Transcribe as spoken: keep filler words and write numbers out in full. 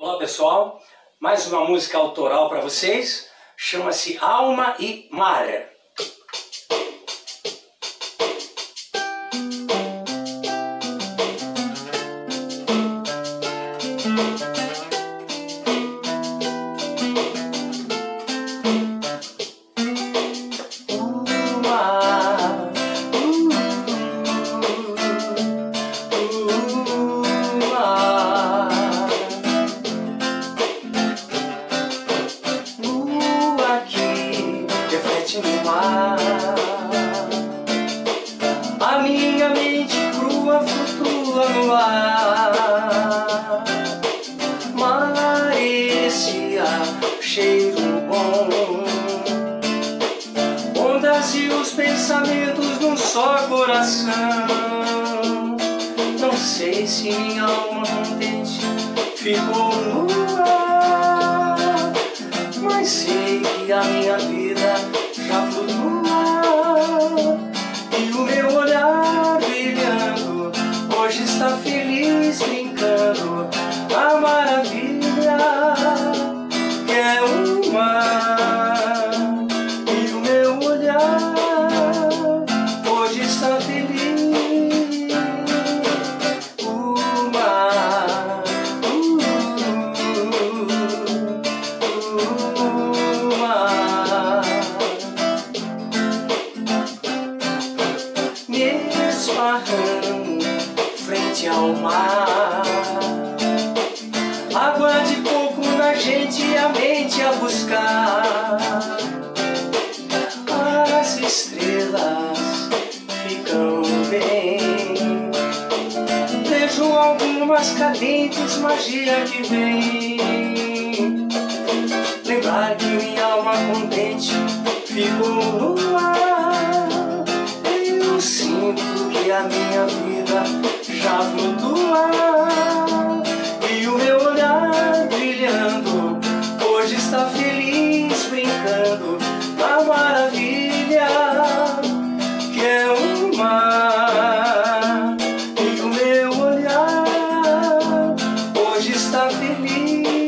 Olá pessoal, mais uma música autoral para vocês, chama-se Alma e Mar. No mar, a minha mente crua flutua no ar. Mar, esse ar, cheiro bom, ondas e os pensamentos num só coração. Não sei se minha alma contente ficou no ar, mas sei que a minha vida já flutua, e o meu olhar brilhando hoje está feliz brincando. A maravilha que é o mar, e o meu olhar hoje está feliz. O mar, uh, uh, uh, o mar, me esbarrando frente ao mar. Água de coco na gente e a mente a buscar. As estrelas ficam bem, vejo algumas cadentes, magia que vem. Lembrar que minha alma contente ficou no ar, eu sinto que a minha vida já flutua, e o meu olhar brilhando hoje está feliz brincando. A maravilha que é o mar, e o meu olhar hoje está feliz.